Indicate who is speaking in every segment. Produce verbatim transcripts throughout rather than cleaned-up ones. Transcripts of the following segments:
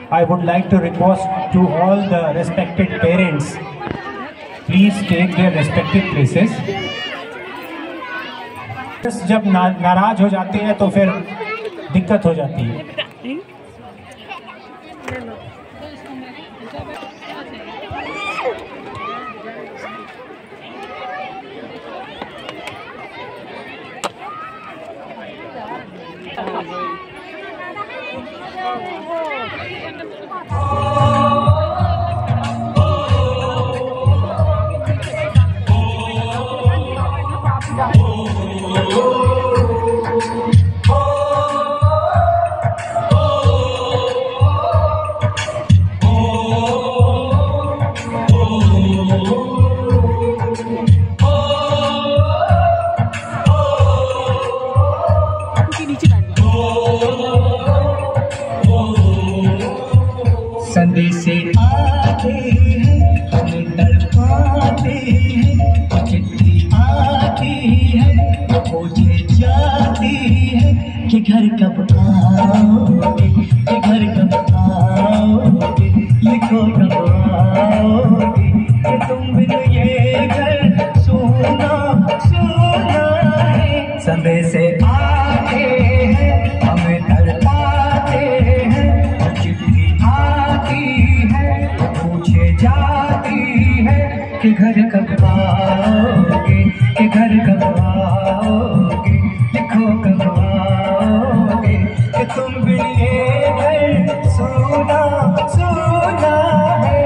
Speaker 1: I would like to request to all the respected parents, please take their respective places. जब ना, नाराज हो जाते हैं तो फिर दिक्कत हो जाती है.
Speaker 2: संदेशे आते हैं, हमें तड़पाते हैं, चिट्ठी आती है, खोजे जाती है कि घर कब आओगे, कि घर कब आओगे, लिखो कब आओगे, कि तुम बिन ये घर सोना सोना है. संदेशे आते हैं, हमें तड़पाते हैं, पूछे जाती है कि घर कब आओगे, कि घर कब आओगे, लिखो कब आओगे, कि तुम बिन ये घर सोना सोना है.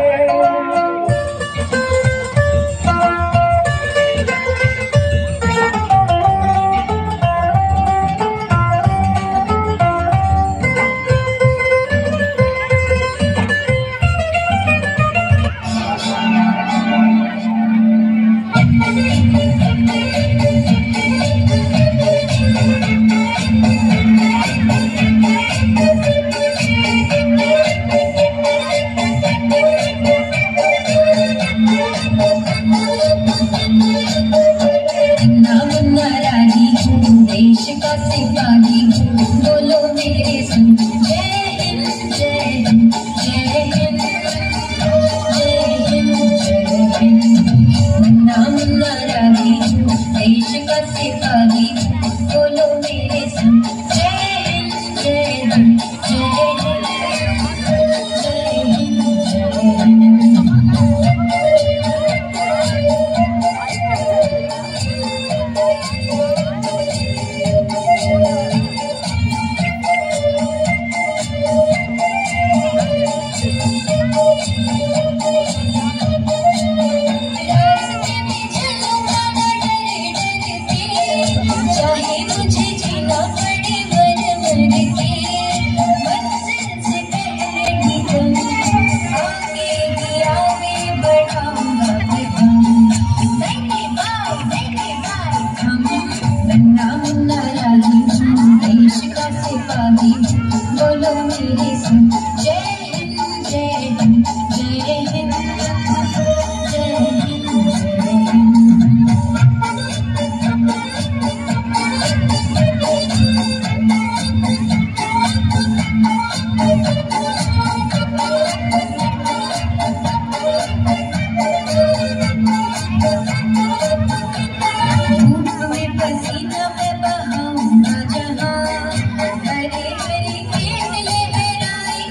Speaker 3: हरे हरे खेत लहराए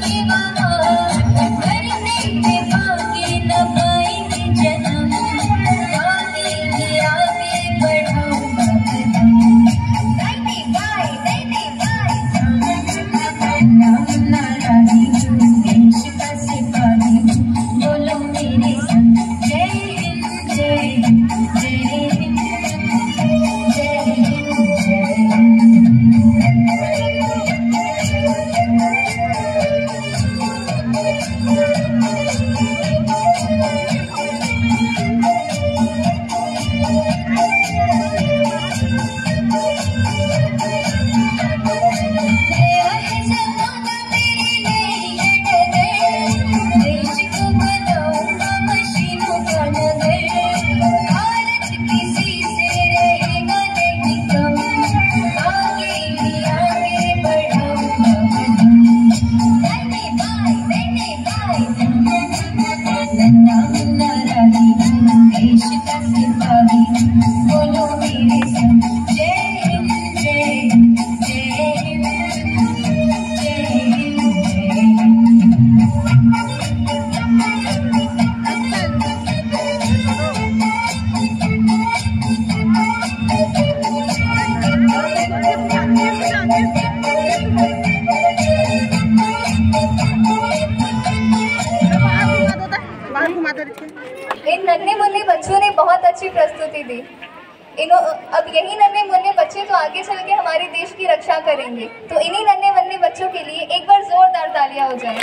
Speaker 3: इन नन्हे मुन्ने बच्चों ने बहुत अच्छी प्रस्तुति दी। इन्हों अब यही नन्हे मुन्ने बच्चे तो आगे चल के हमारे देश की रक्षा करेंगे, तो इन्हीं नन्हे मुन्ने बच्चों के लिए एक बार जोरदार तालियां हो जाए।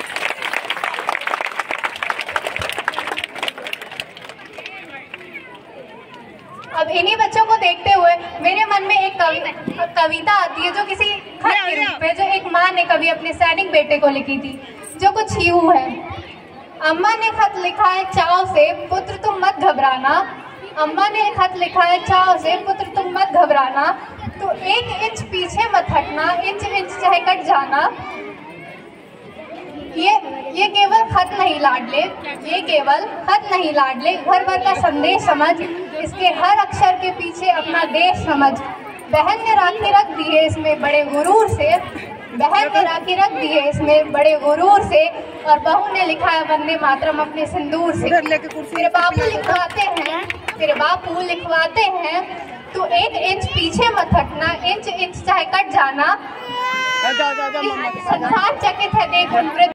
Speaker 4: अब इन्हीं बच्चों को देखते हुए मेरे मन में एक कवि, कविता आती है जो किसी खत के रूप में, जो एक माँ ने कभी अपने सैनिक बेटे को लिखी थी, जो कुछ यूं है। अम्मा ने खत लिखा है चाव से, पुत्र तुम मत घबराना। अम्मा ने खत लिखा है चाव से, पुत्र तुम मत घबराना। तो एक इंच पीछे मत हटना, इंच इंच चाहे कट जाना। ये ये केवल खत नहीं लाडले, ये केवल खत नहीं लाडले, घर भर का संदेश समझ, इसके हर अक्षर के पीछे अपना देश समझ। बहन ने राखी रख दी है इसमें बड़े गुरूर से, बहन ने राखी रख दी है इसमें बड़े गुरूर से, और बहू ने लिखा है वंदे मातरम अपने सिंदूर से। तेरे बापू लिखवाते हैं, तेरे बापू लिखवाते हैं, तू एक इंच पीछे मत हटना, इंच इंच चाहे कट जाना। संसार चकित है देख